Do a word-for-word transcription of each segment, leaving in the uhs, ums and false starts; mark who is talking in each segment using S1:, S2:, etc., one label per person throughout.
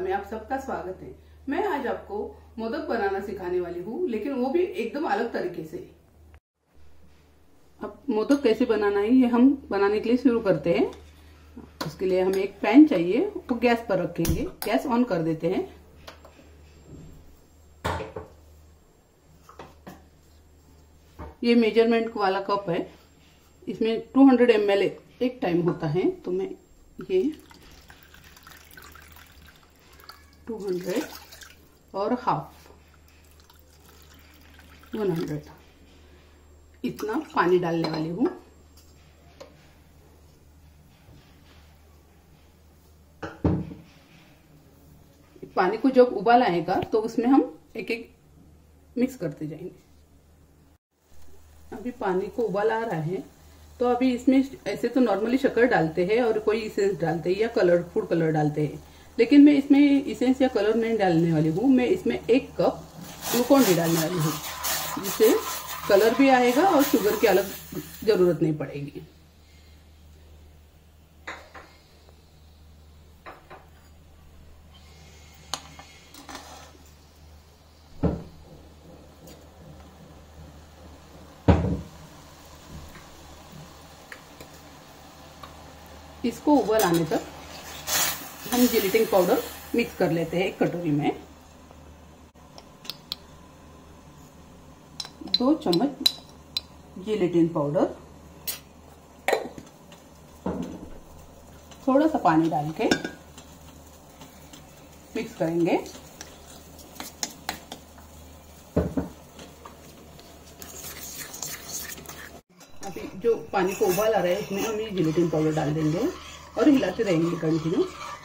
S1: में आप सबका स्वागत है। मैं आज आपको मोदक बनाना सिखाने वाली हूँ, लेकिन वो भी एकदम अलग तरीके से। अब मोदक कैसे बनाना है ये हम बनाने के लिए शुरू करते हैं। उसके लिए हमें एक पैन चाहिए, वो गैस पर रखेंगे। गैस ऑन कर देते हैं। ये मेजरमेंट वाला कप है, इसमें दो सौ एम एल एक टाइम होता है, तो मैं ये दो सौ और हाफ सौ इतना पानी डालने वाली हूँ। पानी को जब उबाल आएगा तो उसमें हम एक एक मिक्स करते जाएंगे। अभी पानी को उबाल आ रहा है, तो अभी इसमें ऐसे तो नॉर्मली शक्कर डालते हैं और कोई इसेंस डालते हैं या कलर फूड कलर डालते हैं, लेकिन मैं इसमें इसेंस या कलर नहीं डालने वाली हूँ। मैं इसमें एक कप ग्लूकोन डी डालने वाली हूँ, जिससे कलर भी आएगा और शुगर की अलग जरूरत नहीं पड़ेगी। इसको उबाल आने तक हम जिलेटिन पाउडर मिक्स कर लेते हैं। एक कटोरी में दो चम्मच जिलेटिन पाउडर, थोड़ा सा पानी डाल के मिक्स करेंगे। अभी जो पानी को उबाल आ रहा है, इसमें हम ये जिलेटिन पाउडर डाल देंगे और हिलाते रहेंगे कंटिन्यू।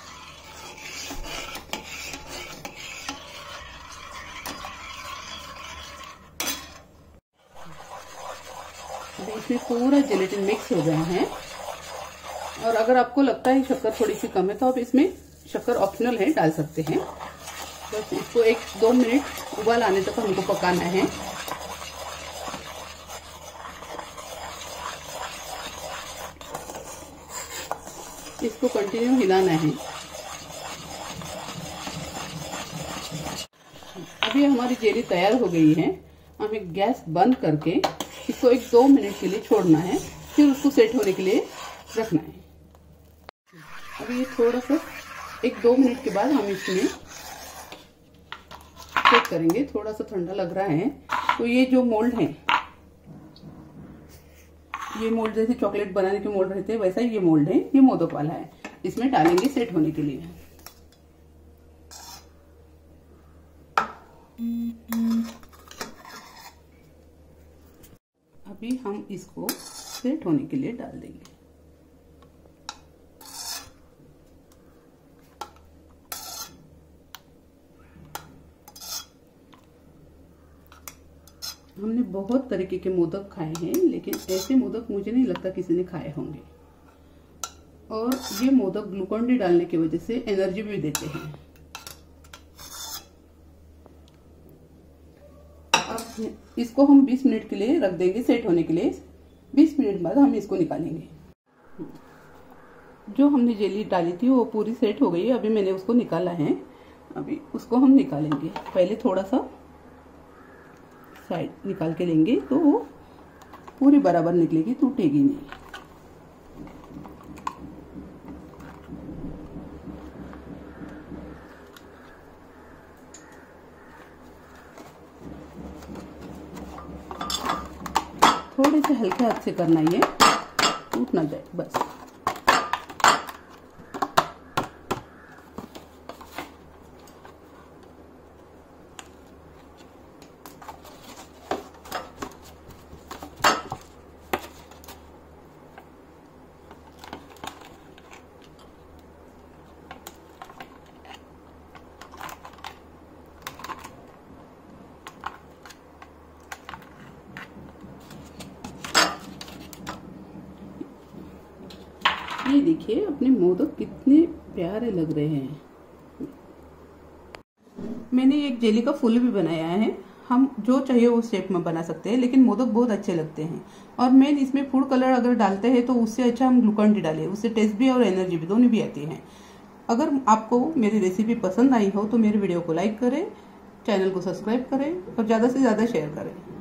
S1: अभी इसमें पूरा जिलेटिन मिक्स हो गए हैं, और अगर आपको लगता है शक्कर थोड़ी सी कम है तो आप इसमें शक्कर ऑप्शनल है, डाल सकते हैं। बस इसको एक दो मिनट उबाल आने तक हमको पकाना है। इसको कंटिन्यू हिलाना है। अभी हमारी जेली तैयार हो गई है। हमें गैस बंद करके इसको एक दो मिनट के लिए छोड़ना है, फिर उसको सेट होने के लिए रखना है। अभी ये थोड़ा सा एक दो मिनट के बाद हम इसमें सेट करेंगे। थोड़ा सा ठंडा लग रहा है, तो ये जो मोल्ड है, ये मोल्ड जैसे चॉकलेट बनाने के मोल्ड रहते हैं, वैसा ये मोल्ड है। ये मोदक वाला है, इसमें डालेंगे सेट होने के लिए। अभी हम इसको सेट होने के लिए डाल देंगे। हमने बहुत तरीके के मोदक खाए हैं, लेकिन ऐसे मोदक मुझे नहीं लगता किसी ने खाए होंगे। और ये मोदक ग्लूकोन डी डालने की वजह से एनर्जी भी देते हैं। अब इसको हम बीस मिनट के लिए रख देंगे सेट होने के लिए। बीस मिनट बाद हम इसको निकालेंगे। जो हमने जेली डाली थी वो पूरी सेट हो गई है। अभी मैंने उसको निकाला है। अभी उसको हम निकालेंगे। पहले थोड़ा सा साइड निकाल के लेंगे तो वो पूरी बराबर निकलेगी, टूटेगी नहीं। थोड़े से हल्के हाथ से करना, ये टूट ना जाए बस। ये देखिए अपने मोदक कितने प्यारे लग रहे हैं। मैंने एक जेली का फूल भी बनाया है। हम जो चाहिए उस शेप में बना सकते हैं, लेकिन मोदक बहुत अच्छे लगते हैं। और मेन इसमें फूड कलर अगर डालते हैं तो उससे अच्छा हम ग्लूकोन डी डालें, उससे टेस्ट भी और एनर्जी भी दोनों भी आती है। अगर आपको मेरी रेसिपी पसंद आई हो तो मेरे वीडियो को लाइक करें, चैनल को सब्सक्राइब करें और ज़्यादा से ज़्यादा शेयर करें।